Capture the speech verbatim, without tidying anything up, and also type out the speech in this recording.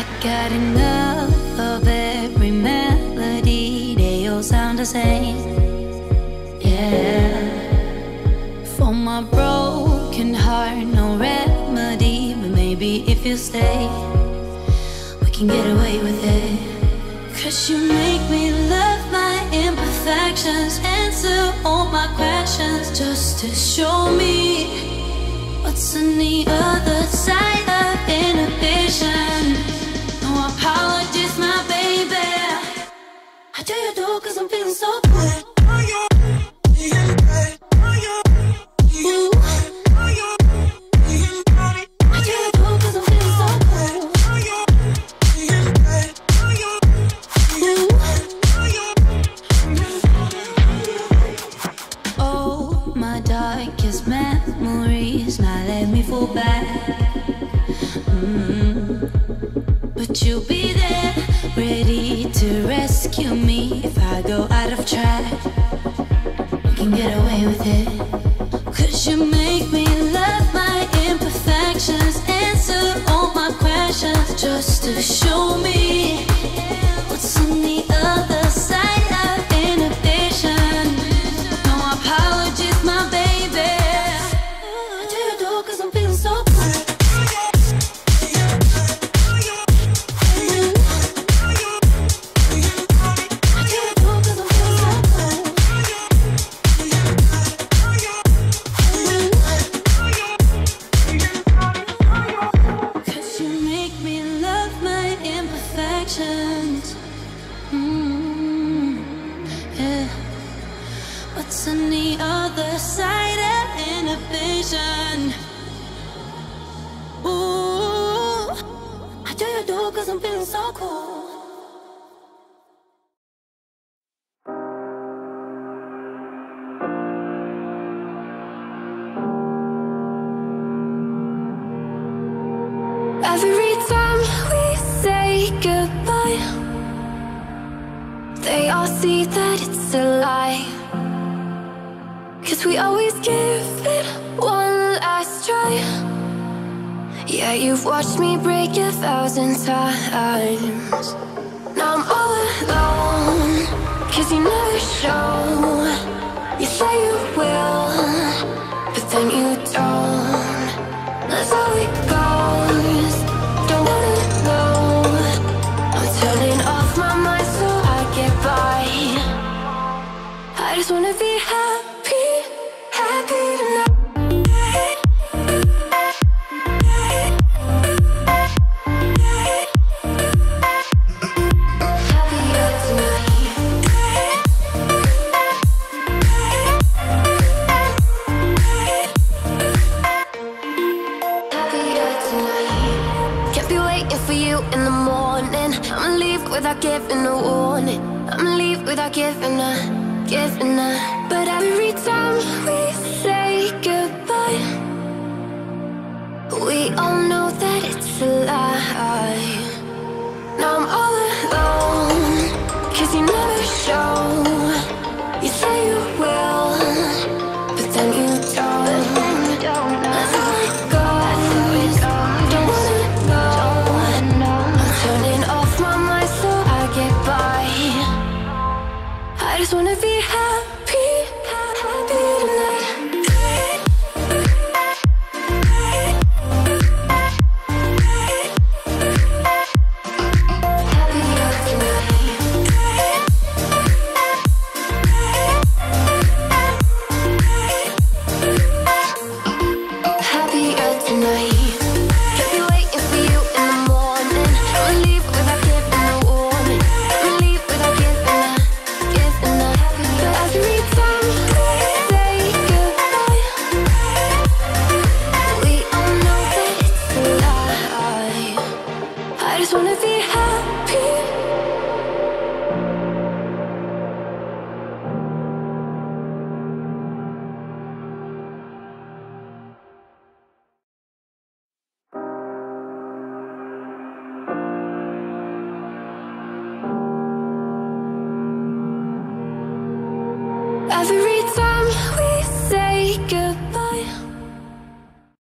Got enough of every melody, they all sound the same. Yeah. For my broken heart, no remedy, but maybe if you stay, we can get away with it. Cause you make me love my imperfections, answer all my questions, just to show me what's on the other side of inhibition. No apologies, my baby. I do you do cause I'm feeling so good. Ooh. I do you do cause I'm feeling so good. Ooh. Oh, my darkest memories, now let me fall back. Mm. But you'll be there, ready to rescue me if I go out of track. We can get away with it. Cause you make me love my imperfections, answer all my questions, just to show me what's on the other side of inhibition. No apologies, my baby. I do you do cause I'm feeling so good. Mm, yeah. What's on the other side of inhibition? Ooh, I do you do cause I'm feeling so cool. Every time we say goodbye, they all see that it's a lie. Cause we always give it one last try. Yeah, you've watched me break a thousand times. Now I'm all alone, cause you never show. You say you will, but then you don't. That's how it goes, don't wanna know. I'm turning off my mind so I get by. I just wanna be happy, happy tonight. Without giving a warning, I'ma leave without giving a, giving a. But every time we say goodbye, we all know that it's a lie. Now I'm all alone, cause you never show. You say you will, but then you don't. That's how it goes, don't wanna know. I'm turning off my mind so I get by. I just wanna be happy, happy tonight. Every time